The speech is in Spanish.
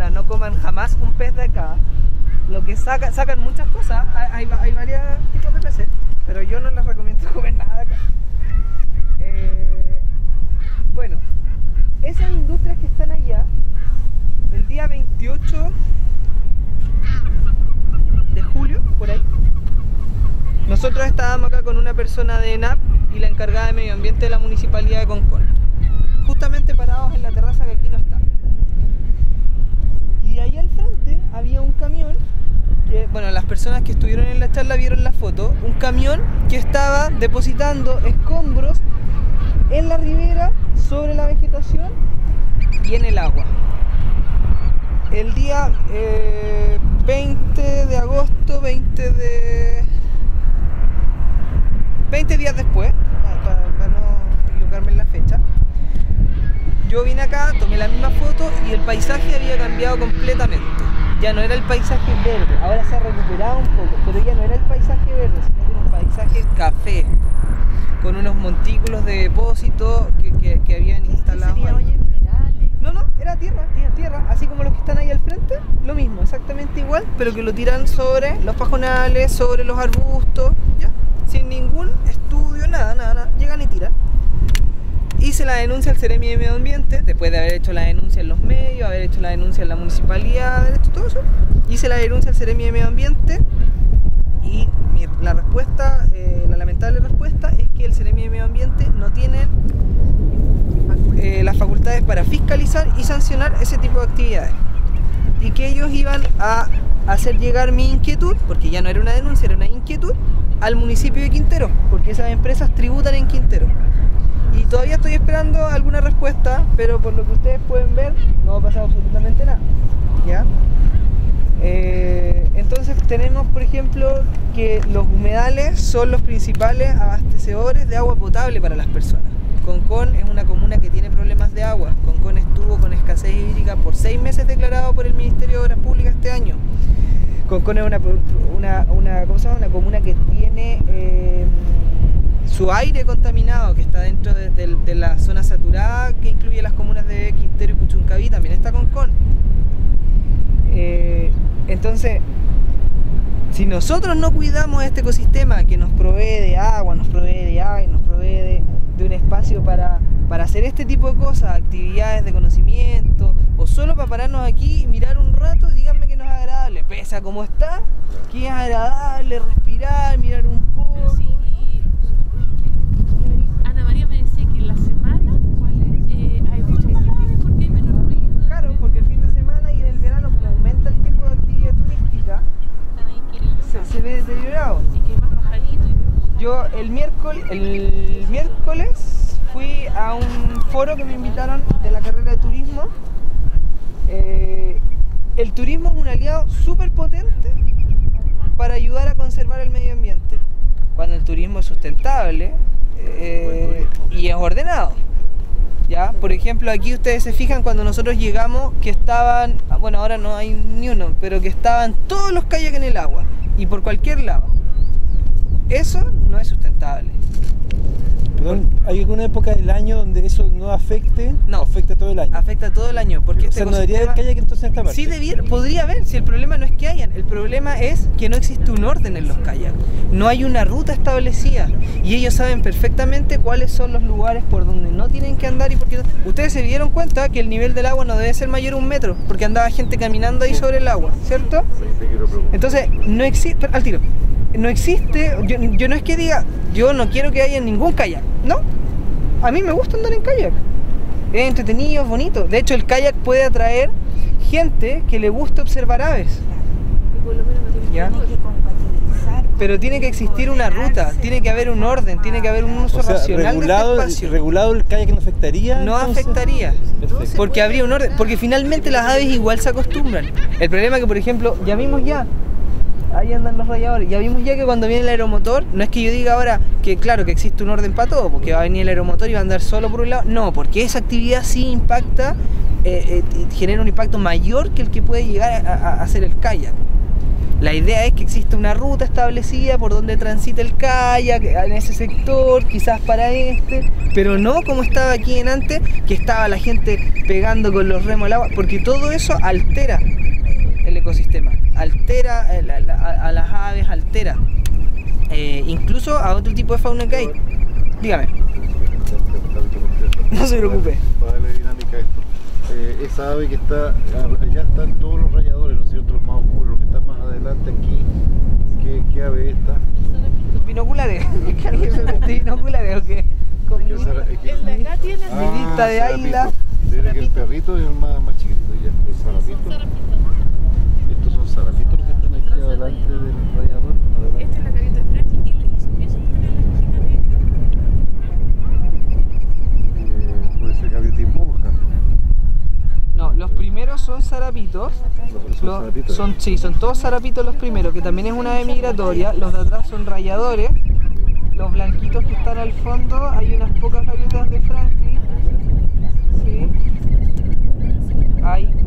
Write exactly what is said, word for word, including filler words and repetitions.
Ahora, no coman jamás un pez de acá. Lo que saca, sacan muchas cosas, hay, hay varios tipos de peces, pero yo no les recomiendo comer nada de acá. Eh, bueno, esas industrias que están allá, el día veintiocho de julio, por ahí, nosotros estábamos acá con una persona de ENAP y la encargada de medio ambiente de la municipalidad de Concón, justamente parados en la terraza que aquí no está. Y ahí al frente había un camión que, bueno, las personas que estuvieron en la charla vieron la foto, un camión que estaba depositando escombros en la ribera, sobre la vegetación y en el agua. El día eh, veinte de agosto, veinte de... veinte días después, para, para no equivocarme en la fecha, yo vine acá, tomé la misma foto y el paisaje había cambiado completamente. Ya no era el paisaje verde, ahora se ha recuperado un poco, pero ya no era el paisaje verde, sino que era un paisaje café, con unos montículos de depósito que, que, que habían instalado. ¿Sería hoyo minerales? No, no, era tierra, tierra, tierra, así como los que están ahí al frente, lo mismo, exactamente igual, pero que lo tiran sobre los pajonales, sobre los arbustos, ya, sin ningún estudio, nada, nada, nada, llegan y tiran. Hice la denuncia al Ceremi de Medio Ambiente, después de haber hecho la denuncia en los medios, haber hecho la denuncia en la municipalidad, haber hecho todo eso. Hice la denuncia al Ceremi de Medio Ambiente y mi, la respuesta, eh, la lamentable respuesta es que el Ceremi de Medio Ambiente no tiene eh, las facultades para fiscalizar y sancionar ese tipo de actividades. Y que ellos iban a hacer llegar mi inquietud, porque ya no era una denuncia, era una inquietud, al municipio de Quintero, porque esas empresas tributan en Quintero. Y todavía estoy esperando alguna respuesta, pero por lo que ustedes pueden ver, no ha pasado absolutamente nada, ¿ya? Eh, entonces tenemos, por ejemplo, que los humedales son los principales abastecedores de agua potable para las personas. Concón es una comuna que tiene problemas de agua. Concón estuvo con escasez hídrica por seis meses declarado por el Ministerio de Obras Públicas este año. Concón es una, una, una, ¿cómo se llama? Una comuna que tiene... Eh, su aire contaminado, que está dentro de, de, de la zona saturada que incluye las comunas de Quintero y Puchuncaví, también está Concón. Eh, entonces, si nosotros no cuidamos este ecosistema que nos provee de agua, nos provee de aire, nos provee de, de un espacio para, para hacer este tipo de cosas, actividades de conocimiento, o solo para pararnos aquí y mirar un rato y díganme que no es agradable, pese a cómo está, que es agradable respirar, mirar un poco. Se ve deteriorado. Yo el miércoles, el miércoles fui a un foro que me invitaron de la carrera de turismo. Eh, el turismo es un aliado súper potente para ayudar a conservar el medio ambiente, cuando el turismo es sustentable eh, y es ordenado. ¿Ya? Por ejemplo, aquí ustedes se fijan cuando nosotros llegamos que estaban, bueno, ahora no hay ni uno, pero que estaban todos los kayaks en el agua y por cualquier lado. Eso no es sustentable. Perdón, ¿hay alguna época del año donde eso no afecte? No, afecta todo el año. Afecta todo el año, porque o este sea, no debería haber kayak entonces en esta parte. Sí, debiera, podría haber, si el problema no es que hayan, el problema es que no existe un orden en los kayaks. No hay una ruta establecida y ellos saben perfectamente cuáles son los lugares por donde no tienen que andar y por qué no. Ustedes se dieron cuenta que el nivel del agua no debe ser mayor a un metro, porque andaba gente caminando ahí sobre el agua, ¿cierto? Entonces, no existe, al tiro, no existe, yo, yo no es que diga, yo no quiero que haya ningún kayak, ¿no? A mí me gusta andar en kayak, es entretenido, es bonito. De hecho, el kayak puede atraer gente que le gusta observar aves. Y por lo menos no tiene que compatibilizar. Pero tiene que existir una ruta, tiene que haber un orden, tiene que haber un uso o sea, racional regulado, de este espacio. ¿Regulado el kayak no afectaría? No entonces? afectaría, Perfecto. porque habría un orden, porque finalmente las aves igual se acostumbran. El problema es que, por ejemplo, ya vimos ya, ahí andan los rayadores, ya vimos ya que cuando viene el aeromotor, no es que yo diga ahora que claro que existe un orden para todo, porque va a venir el aeromotor y va a andar solo por un lado, no, porque esa actividad sí impacta, eh, eh, genera un impacto mayor que el que puede llegar a, a, a hacer el kayak. La idea es que exista una ruta establecida por donde transite el kayak en ese sector, quizás para este, pero no como estaba aquí en antes, que estaba la gente pegando con los remos al agua, porque todo eso altera el ecosistema, altera a, a, a las aves, altera eh, incluso a otro tipo de fauna que hay. Dígame. No se preocupe. Para darle dinámica a esto. Eh, esa ave que está, allá están todos los rayadores, ¿no es cierto? Los más oscuros, los que están más adelante aquí. ¿Qué, qué ave es esta? ¿Binoculares? ¿Que alguien se mete binoculares o qué? Con mi- El de acá tiene Mi vista de zarapito. águila. Debe que el perrito es el más, más chiquito ya. El zarapito. Estos son zarapitos los que están aquí adelante del rayador. Adelante. Esta es la carita de Frankie y le hizo eso que tiene en la esquina negra. Eh, puede ser gaviota monja. No, los primeros son zarapitos. Los- son Los- zarapitos. son, sí, son todos zarapitos los primeros, que también es una ave migratoria. Los de atrás son rayadores. Los blanquitos que están al fondo, hay unas pocas gaviotas de Franklin. Sí. Hay